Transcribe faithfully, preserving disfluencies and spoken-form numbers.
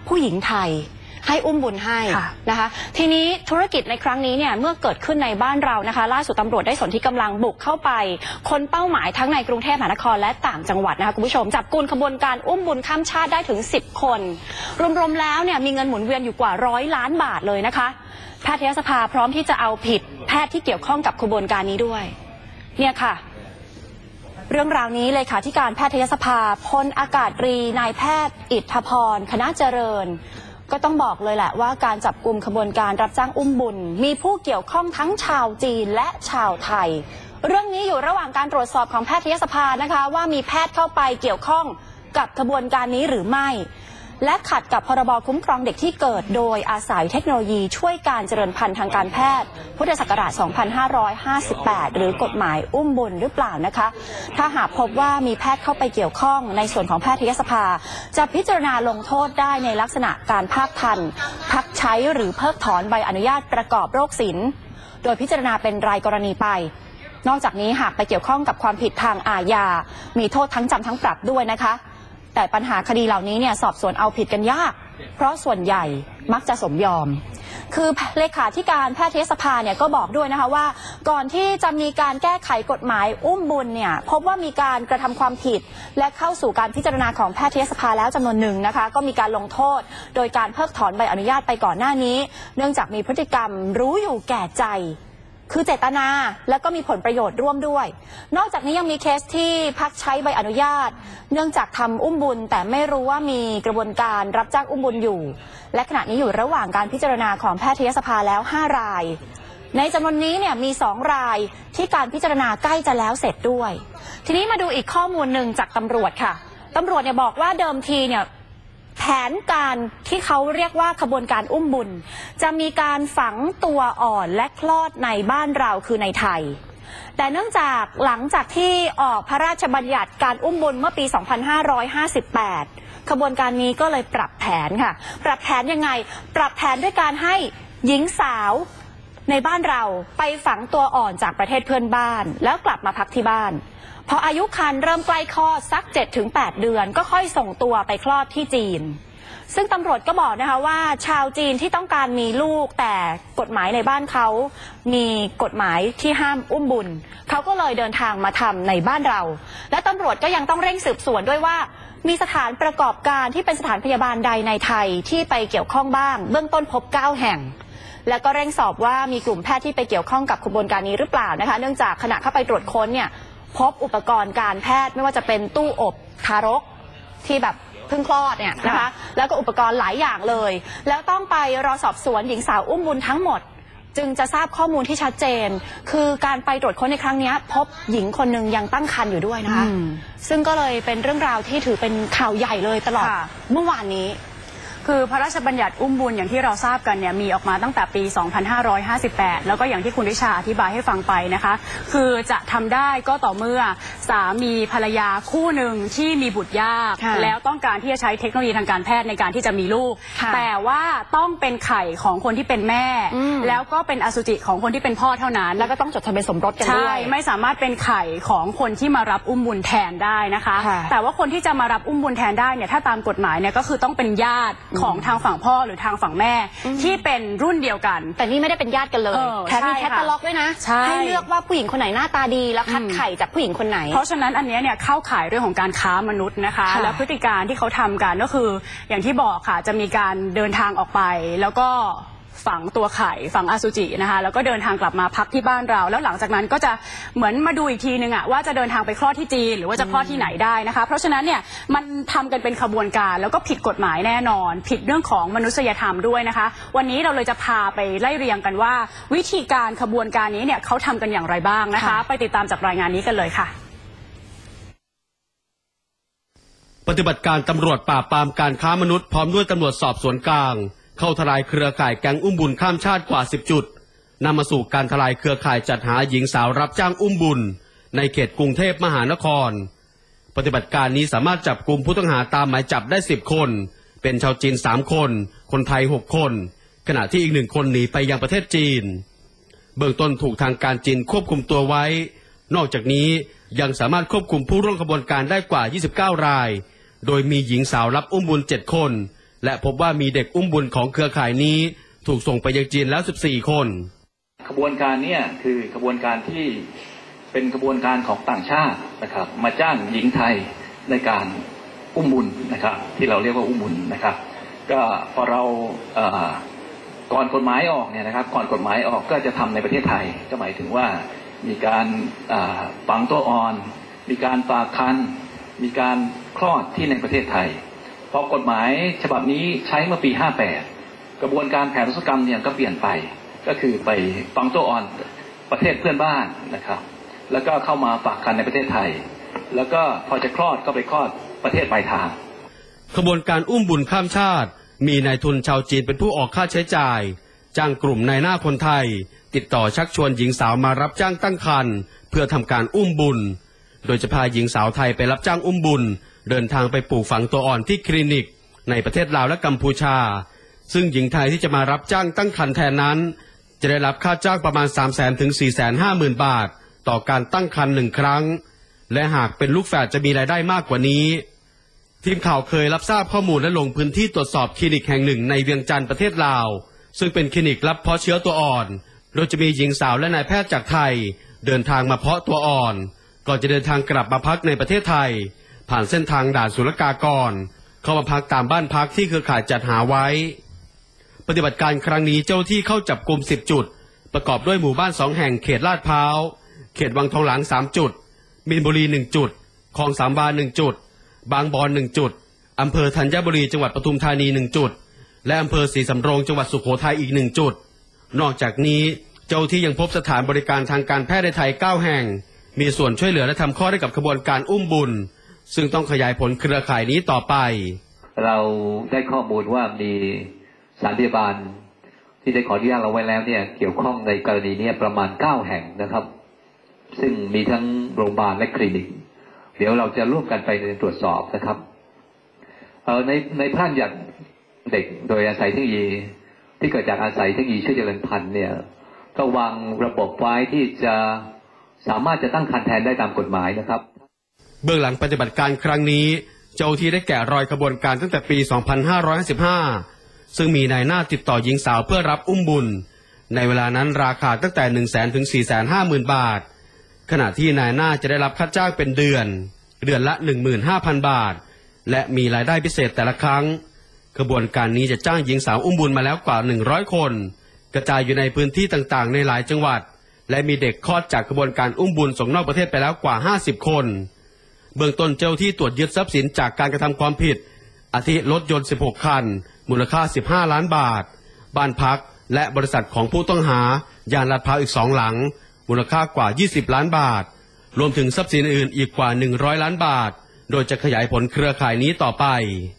ผู้หญิงไทยให้อุ้มบุญให้นะคะทีนี้ธุรกิจในครั้งนี้เนี่ยเมื่อเกิดขึ้นในบ้านเรานะคะล่าสุดตำรวจได้สนที่กำลังบุกเข้าไปค้นเป้าหมายทั้งในกรุงเทพมหานครและต่างจังหวัดนะคะคุณผู้ชมจับกุมขบวนการอุ้มบุญข้ามชาติได้ถึงสิบคนรวมๆแล้วเนี่ยมีเงินหมุนเวียนอยู่กว่าร้อยล้านบาทเลยนะคะแพทยสภาพร้อมที่จะเอาผิดแพทย์ที่เกี่ยวข้องกับขบวนการนี้ด้วยเนี่ยค่ะเรื่องราวนี้เลยค่ะที่การแพทยสภาพลอากาศตรีนายแพทย์อิทธพรคณะเจริญก็ต้องบอกเลยแหละว่าการจับกุมขบวนการรับจ้างอุ้มบุญมีผู้เกี่ยวข้องทั้งชาวจีนและชาวไทยเรื่องนี้อยู่ระหว่างการตรวจสอบของแพทยสภานะคะว่ามีแพทย์เข้าไปเกี่ยวข้องกับขบวนการนี้หรือไม่และขัดกับพรบคุ้มครองเด็กที่เกิดโดยอาศัยเทคโนโลยีช่วยการเจริญพันธุ์ทางการแพทย์พุทธศักราช สองพันห้าร้อยห้าสิบแปด หรือกฎหมายอุ้มบุญหรือเปล่านะคะถ้าหากพบว่ามีแพทย์เข้าไปเกี่ยวข้องในส่วนของแพทยสภาจะพิจารณาลงโทษได้ในลักษณะการภาคทันพักใช้หรือเพิกถอนใบอนุญาตประกอบโรคศิลป์โดยพิจารณาเป็นรายกรณีไปนอกจากนี้หากไปเกี่ยวข้องกับความผิดทางอาญามีโทษทั้งจำทั้งปรับด้วยนะคะแต่ปัญหาคดีเหล่านี้เนี่ยสอบสวนเอาผิดกันยากเพราะส่วนใหญ่มักจะสมยอมคือเลขาธิการแพทยสภาเนี่ยก็บอกด้วยนะคะว่าก่อนที่จะมีการแก้ไขกฎหมายอุ้มบุญเนี่ยพบว่ามีการกระทำความผิดและเข้าสู่การพิจารณาของแพทยสภาแล้วจำนวนหนึ่งนะคะก็มีการลงโทษโดยการเพิกถอนใบอนุญาตไปก่อนหน้านี้เนื่องจากมีพฤติกรรมรู้อยู่แก่ใจคือเจตนาแล้วก็มีผลประโยชน์ร่วมด้วยนอกจากนี้ยังมีเคสที่พักใช้ใบอนุญาตเนื่องจากทำอุ้มบุญแต่ไม่รู้ว่ามีกระบวนการรับจ้างอุ้มบุญอยู่และขณะนี้อยู่ระหว่างการพิจารณาของแพทยสภาแล้วห้ารายในจำนวนนี้เนี่ยมีสองรายที่การพิจารณาใกล้จะแล้วเสร็จด้วยทีนี้มาดูอีกข้อมูลหนึ่งจากตำรวจค่ะตำรวจเนี่ยบอกว่าเดิมทีเนี่ยแผนการที่เขาเรียกว่าขบวนการอุ้มบุญจะมีการฝังตัวอ่อนและคลอดในบ้านเราคือในไทยแต่เนื่องจากหลังจากที่ออกพระราชบัญญัติการอุ้มบุญเมื่อปี สองพันห้าร้อยห้าสิบแปด ขบวนการนี้ก็เลยปรับแผนค่ะปรับแผนยังไงปรับแผนด้วยการให้หญิงสาวในบ้านเราไปฝังตัวอ่อนจากประเทศเพื่อนบ้านแล้วกลับมาพักที่บ้านพออายุครรภ์เริ่มใกล้คลอดสัก เจ็ดถึงแปด เดือนก็ค่อยส่งตัวไปคลอดที่จีนซึ่งตำรวจก็บอกนะคะว่าชาวจีนที่ต้องการมีลูกแต่กฎหมายในบ้านเขามีกฎหมายที่ห้ามอุ้มบุญเขาก็เลยเดินทางมาทำในบ้านเราและตำรวจก็ยังต้องเร่งสืบสวนด้วยว่ามีสถานประกอบการที่เป็นสถานพยาบาลใดในไทยที่ไปเกี่ยวข้องบ้างเบื้องต้นพบเก้าแห่งแล้วก็เร่งสอบว่ามีกลุ่มแพทย์ที่ไปเกี่ยวข้องกับขบวนการนี้หรือเปล่านะคะเนื่องจากขณะเข้าไปตรวจค้นเนี่ยพบอุปกรณ์การแพทย์ไม่ว่าจะเป็นตู้อบทารกที่แบบเพิ่งคลอดเนี่ยนะคะแล้วก็อุปกรณ์หลายอย่างเลยแล้วต้องไปรอสอบสวนหญิงสาวอุ้มบุญทั้งหมดจึงจะทราบข้อมูลที่ชัดเจนคือการไปตรวจค้นในครั้งนี้พบหญิงคนหนึ่งยังตั้งครรภ์อยู่ด้วยนะคะซึ่งก็เลยเป็นเรื่องราวที่ถือเป็นข่าวใหญ่เลยตลอดเมื่อวานนี้คือพระราชบัญญัติอุ้มบุญอย่างที่เราทราบกันเนี่ยมีออกมาตั้งแต่ปี สองพันห้าร้อยห้าสิบแปด แล้วก็อย่างที่คุณริชาอธิบายให้ฟังไปนะคะคือจะทำได้ก็ต่อเมื่อสามีภรรยาคู่หนึ่งที่มีบุตรยากแล้วต้องการที่จะใช้เทคโนโลยีทางการแพทย์ในการที่จะมีลูกแต่ว่าต้องเป็นไข่ของคนที่เป็นแม่แล้วก็เป็นอสุจิของคนที่เป็นพ่อเท่านั้นแล้วก็ต้องจดทะเบียนสมรสกันด้วยใช่ไม่สามารถเป็นไข่ของคนที่มารับอุ้มบุญแทนได้นะคะแต่ว่าคนที่จะมารับอุ้มบุญแทนได้เนี่ยถ้าตามกฎหมายเนี่ยก็คือต้องเป็นญาติของทางฝั่งพ่อหรือทางฝั่งแม่ที่เป็นรุ่นเดียวกันแต่นี่ไม่ได้เป็นญาติกันเลยแถมมีแคตตาล็อกด้วยนะให้เลือกว่าผู้หญิงคนไหนหน้าตาดีแล้วคัดไข่จากผู้หญิงคนไหนเพราะฉะนั้นอันนี้เนี่ยเข้าข่ายเรื่องของการค้ามนุษย์นะคะแล้วพฤติการที่เขาทำกันก็คืออย่างที่บอกค่ะจะมีการเดินทางออกไปแล้วก็ฝังตัวไข่ฝังอสุจินะคะแล้วก็เดินทางกลับมาพักที่บ้านเราแล้วหลังจากนั้นก็จะเหมือนมาดูอีกทีนึงอะว่าจะเดินทางไปคลอดที่จีนหรือว่าจะคลอดที่ไหนได้นะคะเพราะฉะนั้นเนี่ยมันทำกันเป็นขบวนการแล้วก็ผิดกฎหมายแน่นอนผิดเรื่องของมนุษยธรรมด้วยนะคะวันนี้เราเลยจะพาไปไล่เรียงกันว่าวิธีการขบวนการนี้เนี่ยเขาทำกันอย่างไรบ้างนะคะไปติดตามจากรายงานนี้กันเลยค่ะปฏิบัติการตำรวจปราบปรามการค้ามนุษย์พร้อมด้วยตำรวจสอบสวนกลางเข้าทลายเครือข่ายแก๊งอุ้มบุญข้ามชาติกว่าสิบจุดนำมาสู่การทลายเครือข่ายจัดหาหญิงสาวรับจ้างอุ้มบุญในเขตกรุงเทพมหานครปฏิบัติการนี้สามารถจับกลุ่มผู้ต้องหาตามหมายจับได้สิบคนเป็นชาวจีนสามคนคนไทยหกคนขณะที่อีกหนึ่งคนหนีไปยังประเทศจีนเบื้องต้นถูกทางการจีนควบคุมตัวไว้นอกจากนี้ยังสามารถควบคุมผู้ร่วมขบวนการได้กว่ายี่สิบเก้ารายโดยมีหญิงสาวรับอุ้มบุญเจ็ดคนและพบว่ามีเด็กอุ้มบุญของเครือข่ายนี้ถูกส่งไปยังจีนแล้วสิบสี่คนขบวนการเนี่ยคือขบวนการที่เป็นขบวนการของต่างชาตินะครับมาจ้างหญิงไทยในการอุ้มบุญนะครับที่เราเรียกว่าอุ้มบุญนะครับก็พอเราเอ่อก่อนกฎหมายออกเนี่ยนะครับก่อนกฎหมายออกก็จะทำในประเทศไทยก็หมายถึงว่ามีการฝังตัวอ่อนมีการฝากครรภ์มีการคลอดที่ในประเทศไทยพอกฎหมายฉบับนี้ใช้เมื่อปีห้าแปดกระบวนการแผนธุรกรรมเนี่ยก็เปลี่ยนไปก็คือไปฝังตัวอ่อนประเทศเพื่อนบ้านนะครับแล้วก็เข้ามาฝากครรภ์ในประเทศไทยแล้วก็พอจะคลอดก็ไปคลอดประเทศปลายทางขบวนการอุ้มบุญข้ามชาติมีนายทุนชาวจีนเป็นผู้ออกค่าใช้จ่ายจ้างกลุ่มนายหน้าคนไทยติดต่อชักชวนหญิงสาวมารับจ้างตั้งครรภ์เพื่อทำการอุ้มบุญโดยจะพาหญิงสาวไทยไปรับจ้างอุ้มบุญเดินทางไปปลูกฝังตัวอ่อนที่คลินิกในประเทศลาวและกัมพูชาซึ่งหญิงไทยที่จะมารับจ้างตั้งครรภ์แทนนั้นจะได้รับค่าจ้างประมาณ สามแสน ถึง สี่แสนห้าหมื่น บาทต่อการตั้งครรภ์หนึ่งครั้งและหากเป็นลูกแฝดจะมีรายได้มากกว่านี้ทีมข่าวเคยรับทราบข้อมูลและลงพื้นที่ตรวจสอบคลินิกแห่งหนึ่งในเวียงจันทร์ประเทศลาวซึ่งเป็นคลินิกรับเพาะเชื้อตัวอ่อนโดยจะมีหญิงสาวและนายแพทย์จากไทยเดินทางมาเพาะตัวอ่อนก่อนจะเดินทางกลับมาพักในประเทศไทยผ่านเส้นทางด่านศุลกากรเข้ามาพักตามบ้านพักที่เครือข่ายจัดหาไว้ปฏิบัติการครั้งนี้เจ้าที่เข้าจับกลุ่มสิบจุดประกอบด้วยหมู่บ้านสองแห่งเขตลาดพร้าวเขตวังทองหลางสามจุดมีนบุรีหนึ่งจุดคลองสามวาหนึ่งจุดบางบอนหนึ่งจุดอำเภอธัญบุรีจังหวัดปทุมธานีหนึ่งจุดและอำเภอศรีสำโรงจังหวัดสุโขทัยอีกหนึ่งจุดนอกจากนี้เจ้าที่ยังพบสถานบริการทางการแพทย์ในไทยเก้าแห่งมีส่วนช่วยเหลือและทำข้อได้กับขบวนการอุ้มบุญซึ่งต้องขยายผลเครือข่ายนี้ต่อไปเราได้ข้อมูลว่ามีสถานพยาบาลที่ได้ขออนุญาตเราไว้แล้วเนี่ยเกี่ยวข้องในกรณีนี้ประมาณเก้าแห่งนะครับซึ่งมีทั้งโรงพยาบาลและคลินิกเดี๋ยวเราจะร่วมกันไปตรวจสอบนะครับเอ่อในในพระราชบัญญัติเด็กโดยอาศัยเทคโนโลยีที่เกิดจากอาศัยเทคโนโลยีช่วยเจริญพันธุ์เนี่ยก็วางระบบไว้ที่จะสามารถจะตั้งครรภ์แทนได้ตามกฎหมายนะครับเบื้องหลังปฏิบัติการครั้งนี้เจ้าที่ได้แกะรอยขบวนการตั้งแต่ปี สองพันห้าร้อยห้าสิบห้า ซึ่งมีนายหน้าติดต่อหญิงสาวเพื่อรับอุ้มบุญในเวลานั้นราคาตั้งแต่ หนึ่งแสน ถึง สี่แสนห้าหมื่น บาทขณะที่นายหน้าจะได้รับค่าจ้างเป็นเดือนเดือนละ หนึ่งหมื่นห้าพัน บาทและมีรายได้พิเศษแต่ละครั้งขบวนการนี้จะจ้างหญิงสาวอุ้มบุญมาแล้วกว่าหนึ่งร้อยคนกระจายอยู่ในพื้นที่ต่างๆในหลายจังหวัดและมีเด็กคลอดจากขบวนการอุ้มบุญส่งนอกประเทศไปแล้วกว่าห้าสิบคนเบื้องต้นเจ้าที่ตรวจยึดทรัพย์สินจากการกระทำความผิดอาทิรถยนต์สิบหกคันมูลค่าสิบห้าล้านบาทบ้านพักและบริษัทของผู้ต้องหาย่านลาดพร้าวอีกสองหลังมูลค่ากว่ายี่สิบล้านบาทรวมถึงทรัพย์สินอื่นอีกกว่าหนึ่งร้อยล้านบาทโดยจะขยายผลเครือข่ายนี้ต่อไป